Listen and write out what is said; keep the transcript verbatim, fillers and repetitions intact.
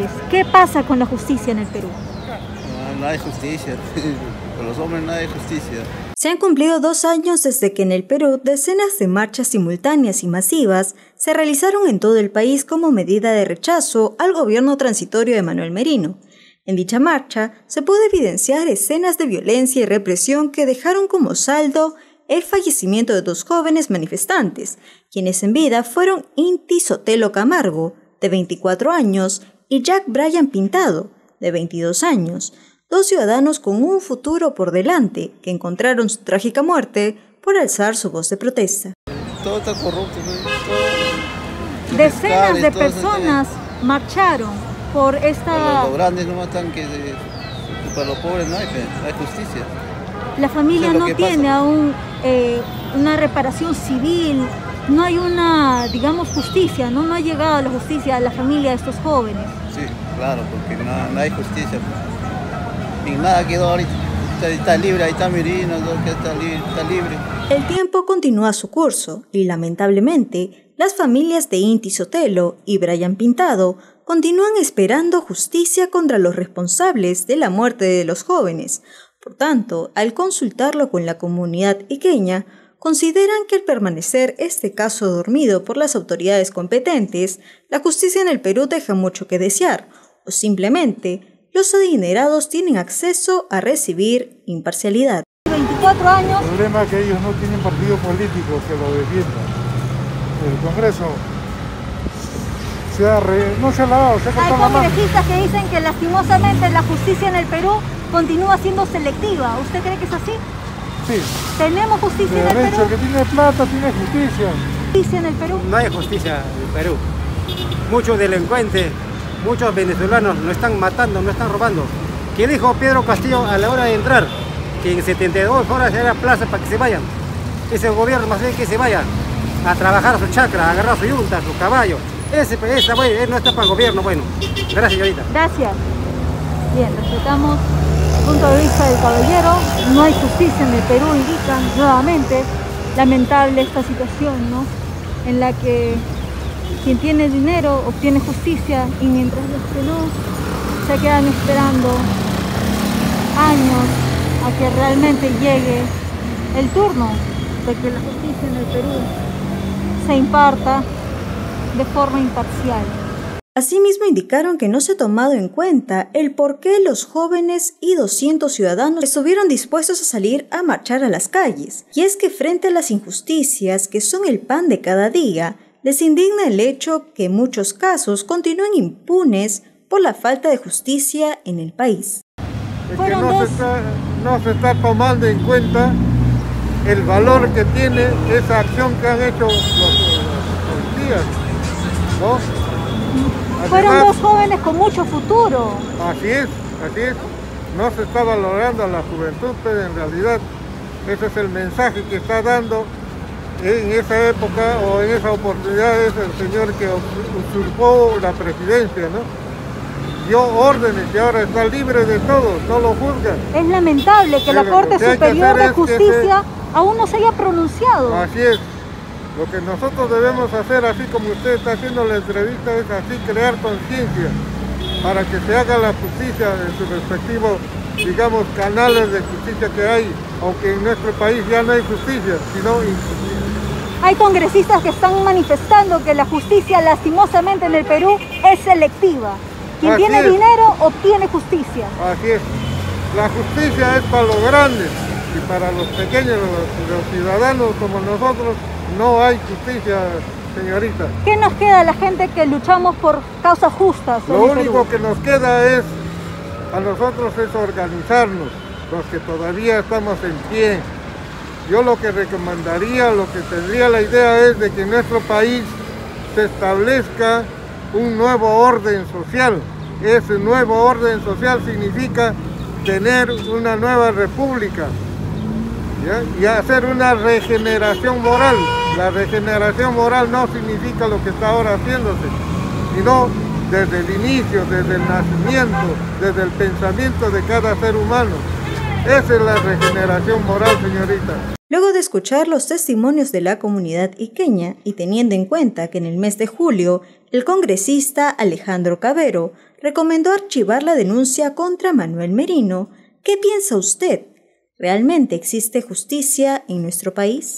¿Qué pasa con la justicia en el Perú? No, no hay justicia, con los hombres no hay justicia. Se han cumplido dos años desde que en el Perú decenas de marchas simultáneas y masivas se realizaron en todo el país como medida de rechazo al gobierno transitorio de Manuel Merino. En dicha marcha se pudo evidenciar escenas de violencia y represión que dejaron como saldo el fallecimiento de dos jóvenes manifestantes, quienes en vida fueron Inti Sotelo Camargo, de veinticuatro años, y Jack Brian Pintado, de veintidós años, dos ciudadanos con un futuro por delante que encontraron su trágica muerte por alzar su voz de protesta. Todo está corrupto, ¿no? Todo... Decenas de personas marcharon por esta... Para los grandes no matan que... De... Para los pobres no hay, no hay justicia. La familia no tiene pasa. aún eh, una reparación civil, no hay una, digamos, justicia, ¿no? No ha llegado la justicia a la familia de estos jóvenes. Sí, claro, porque no, no hay justicia. Y nada quedó ahorita, está, está libre, ahí está Merino, está libre, está libre. El tiempo continúa su curso y lamentablemente las familias de Inti Sotelo y Brian Pintado continúan esperando justicia contra los responsables de la muerte de los jóvenes. Por tanto, al consultarlo con la comunidad iqueña, consideran que al permanecer este caso dormido por las autoridades competentes, la justicia en el Perú deja mucho que desear, o simplemente los adinerados tienen acceso a recibir imparcialidad. veinticuatro años. El problema es que ellos no tienen partido político que lo defienda. El Congreso se ha re... no se ha lavado, se ha cortado la mano. Hay congresistas que dicen que lastimosamente la justicia en el Perú continúa siendo selectiva. ¿Usted cree que es así? Sí. ¿Tenemos justicia en el Perú? El que tiene plata tiene justicia. ¿Justicia en el Perú? No hay justicia en el Perú. Muchos delincuentes, muchos venezolanos nos están matando, nos están robando. ¿Qué dijo Pedro Castillo a la hora de entrar? Que en setenta y dos horas era plaza para que se vayan. Ese gobierno más bien que se vayan a trabajar su chacra, a agarrar su yunta, su caballo. Ese, esa, bueno, él no está para el gobierno, bueno. Gracias, señorita. Gracias. Bien, respetamos el punto de vista del caballero. No hay justicia en el Perú, indican nuevamente. Lamentable esta situación, ¿no? En la que quien tiene dinero obtiene justicia y mientras los que no se quedan esperando años a que realmente llegue el turno de que la justicia en el Perú se imparta de forma imparcial. Asimismo indicaron que no se ha tomado en cuenta el por qué los jóvenes y doscientos ciudadanos estuvieron dispuestos a salir a marchar a las calles. Y es que frente a las injusticias que son el pan de cada día, les indigna el hecho que en muchos casos continúen impunes por la falta de justicia en el país. Es que no se, está, no se está tomando en cuenta el valor que tiene esa acción que han hecho los, los policías, ¿no? Además, fueron dos jóvenes con mucho futuro. Así es, así es. No se está valorando a la juventud, pero en realidad ese es el mensaje que está dando en esa época o en esa oportunidad es el señor que usurpó la presidencia, ¿no? Dio órdenes y ahora está libre de todo, no lo juzgan. Es lamentable que la Corte Superior de Justicia aún no se haya pronunciado. Así es. Lo que nosotros debemos hacer, así como usted está haciendo la entrevista, es así crear conciencia para que se haga la justicia en sus respectivos, digamos, canales de justicia que hay, aunque en nuestro país ya no hay justicia, sino injusticia. Hay congresistas que están manifestando que la justicia lastimosamente en el Perú es selectiva. Quien así tiene es. dinero obtiene justicia. Así es. La justicia es para los grandes y para los pequeños, los, los ciudadanos como nosotros, no hay justicia, señorita. ¿Qué nos queda a la gente que luchamos por causas justas? Lo único que nos queda es, a nosotros es organizarnos, los que todavía estamos en pie. Yo lo que recomendaría, lo que tendría la idea es de que en nuestro país se establezca un nuevo orden social. Ese nuevo orden social significa tener una nueva república, ¿ya? Y hacer una regeneración moral. La regeneración moral no significa lo que está ahora haciéndose, sino desde el inicio, desde el nacimiento, desde el pensamiento de cada ser humano. Esa es la regeneración moral, señorita. Luego de escuchar los testimonios de la comunidad iqueña y teniendo en cuenta que en el mes de julio el congresista Alejandro Cabero recomendó archivar la denuncia contra Manuel Merino, ¿qué piensa usted? ¿Realmente existe justicia en nuestro país?